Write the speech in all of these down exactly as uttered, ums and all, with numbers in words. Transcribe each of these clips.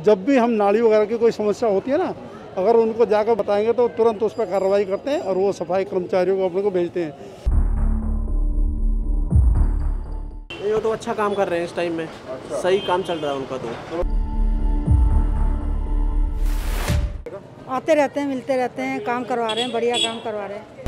जब भी हम नाली वगैरह की कोई समस्या होती है ना, अगर उनको जाकर बताएंगे तो तुरंत उस पर कार्रवाई करते हैं और वो सफाई कर्मचारियों को अपने को भेजते हैं। ये तो अच्छा काम कर रहे हैं इस टाइम में। अच्छा। सही काम चल रहा है उनका। तो आते रहते हैं, मिलते रहते हैं, काम करवा रहे हैं, बढ़िया काम करवा रहे हैं।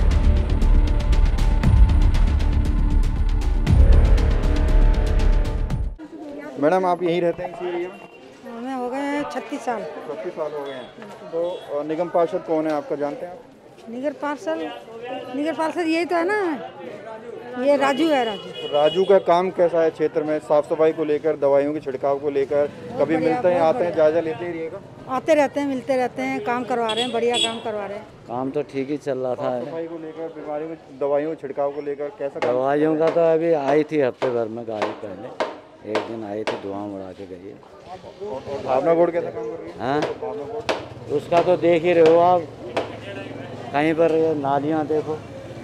मैडम आप यहीं रहते हैं इसी एरिया में? हमें हो गए हैं छत्तीस साल। छत्तीस साल हो गए हैं। तो निगम पार्षद कौन है आपका, जानते हैं आप? निगर पार्षद निगर पार्षद यही तो है ना, ये राजू है। राजू तो राजू का काम कैसा है क्षेत्र में, साफ सफाई को लेकर, दवाइयों के छिड़काव को लेकर? कभी मिलते हैं, आते हैं, जायजा लेते ही रहिएगा? आते रहते हैं, मिलते रहते हैं, काम करवा रहे हैं, बढ़िया काम करवा रहे हैं। काम तो ठीक ही चल रहा था। सफाई को लेकर, बीमारियों में दवाइयों के छिड़काव को लेकर कैसा? दवाइयों का तो अभी आई थी हफ्ते भर में गाड़ी, पहले एक दिन आई थी, धुआं उड़ा के गई है। भावना बोर्ड कैसा काम कर रही है? हाँ, भावना बोर्ड उसका तो देख ही रहे हो आप, कहीं पर नालियाँ देखो।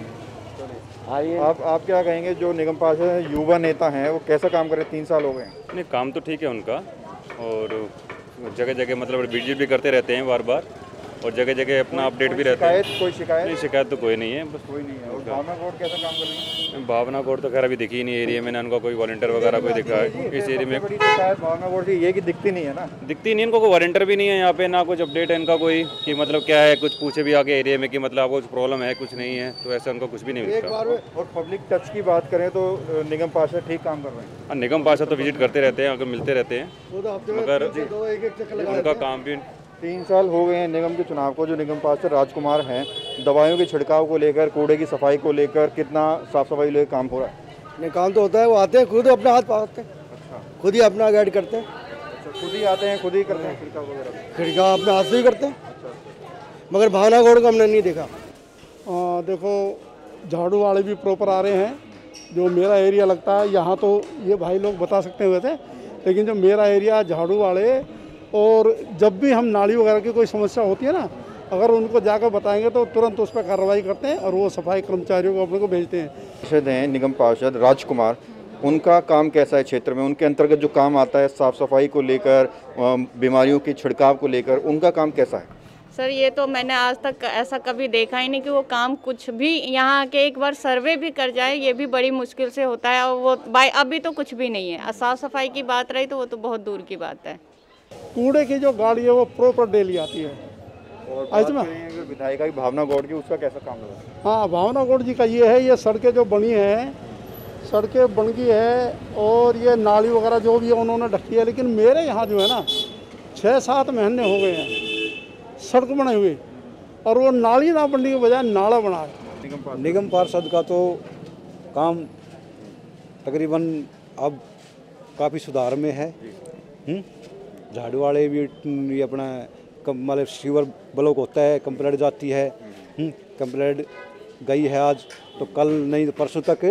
आइए, आप आप क्या कहेंगे, जो निगम पार्षद युवा नेता हैं वो कैसा काम कर रहे हैं? तीन साल हो गए हैं। नहीं, काम तो ठीक है उनका, और जगह जगह मतलब विजिट भी करते रहते हैं बार बार, और जगह जगह अपना अपडेट भी रहता है। कोई शिकायत? नहीं, शिकायत तो कोई नहीं है, बस कोई नहीं है। और भावना बोर्ड कैसा काम कर रही है? भावना कोड तो खैर अभी दिखी ही नहीं एरिया में, ना उनका कोई वॉलंटियर वगैरह कोई दिखा है इस एरिया में। बड़ी शिकायत भावना बोर्ड की ये कि दिखती नहीं है ना? दिखती नहीं, इनको कोई वॉलंटियर भी नहीं है यहाँ पे, ना कुछ अपडेट है इनका कोई कि मतलब क्या है, कुछ पूछे भी आके एरिया में कि मतलब आपको कुछ प्रॉब्लम है, कुछ नहीं है, तो ऐसा उनको कुछ भी नहीं एक मिलता। बार और पब्लिक टच की बात करें तो निगम पार्षद ठीक काम कर रहे हैं। हाँ, निगम पार्षद तो विजिट करते रहते हैं, अगर मिलते रहते हैं, मगर उनका काम भी। तीन साल हो गए हैं निगम के चुनाव को। जो निगम पार्षद राजकुमार हैं, दवाइयों के छिड़काव को लेकर, कूड़े की सफाई को लेकर कितना साफ सफाई लेकर काम हो रहा है? नहीं, काम तो होता है, वो आते हैं खुद अपना हाथ पाते हैं। अच्छा। खुद ही अपना गाइड करते हैं। अच्छा, खुद ही आते हैं, खुद ही करते हैं छिड़काव वगैरह? छिड़काव अपने हाथ से ही करते हैं। अच्छा। मगर भावना गौड़ को हमने नहीं देखा। आ, देखो, झाड़ू वाले भी प्रॉपर आ रहे हैं। जो मेरा एरिया लगता है यहाँ तो ये भाई लोग बता सकते हुए थे, लेकिन जो मेरा एरिया झाड़ू वाले, और जब भी हम नाली वगैरह की कोई समस्या होती है ना, अगर उनको जाकर बताएंगे तो तुरंत उस पर कार्रवाई करते हैं और वो सफाई कर्मचारियों को अपने को भेजते हैं। पार्षद हैं निगम पार्षद राजकुमार, उनका काम कैसा है क्षेत्र में? उनके अंतर्गत जो काम आता है साफ सफाई को लेकर, बीमारियों के छिड़काव को लेकर, उनका काम कैसा है? सर, ये तो मैंने आज तक ऐसा कभी देखा ही नहीं कि वो काम कुछ भी यहाँ के एक बार सर्वे भी कर जाए, ये भी बड़ी मुश्किल से होता है, और वो बाई अभी तो कुछ भी नहीं है। साफ सफाई की बात रही तो वो तो बहुत दूर की बात है। कूड़े की जो गाड़ी है वो प्रॉपर डेली आती है। और विधायिका की भावना गौड़ की, उसका कैसा काम लगा? हाँ, भावना गौड़ जी का ये है, ये सड़कें जो बनी हैं, सड़कें बन गई है, और ये नाली वगैरह जो भी है उन्होंने ढकी है। लेकिन मेरे यहाँ जो है ना, छः सात महीने हो गए हैं सड़क बने हुए, और वो नाली ना बनने के बजाय नाला बना है। निगम पार्षद का तो काम तकरीबन अब काफ़ी सुधार में है। झाड़ू वाले भी ये अपना मतलब सीवर ब्लॉक होता है, कंप्लेंट जाती है, कंप्लेंट गई है आज, तो कल नहीं तो परसों तक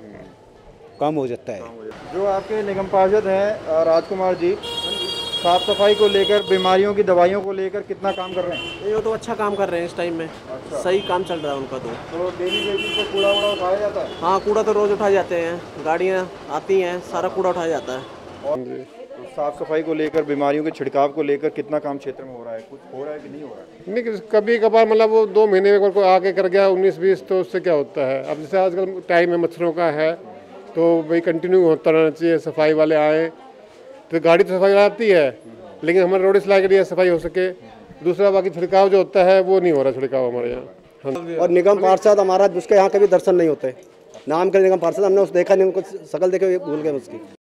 काम हो जाता है। जो आपके निगम पार्षद हैं राजकुमार जी, साफ सफाई को लेकर, बीमारियों की दवाइयों को लेकर कितना काम कर रहे हैं? ये तो अच्छा काम कर रहे हैं इस टाइम में। अच्छा। सही काम चल रहा है उनका। तो तो डेली बेसिस पर कूड़ा वूड़ा उठाया जाता है? हाँ, कूड़ा तो रोज उठाए जाते हैं, गाड़ियाँ आती हैं, सारा कूड़ा उठाया जाता है। और तो साफ सफाई को लेकर, बीमारियों के छिड़काव को लेकर कितना काम क्षेत्र में हो रहा है? कुछ हो रहा है कि नहीं हो रहा है? नहीं, कभी कभार मतलब वो दो महीने में कोई आके कर गया उन्नीस बीस, तो उससे क्या होता है। अब जैसे आजकल टाइम है मच्छरों का है, तो भाई कंटिन्यू होता रहना चाहिए। सफाई वाले आए तो गाड़ी तो सफाई आती है, लेकिन हमारे रोड सिलाई के लिए सफाई हो सके। दूसरा बाकी छिड़काव जो होता है वो नहीं हो रहा छिड़काव हमारे यहाँ। और निगम पार्षद हमारा, जिसके यहाँ कभी दर्शन नहीं होते, नाम के निगम पार्षद हमने उस देखा नहीं, उनको शकल देखे भूल गए उसकी।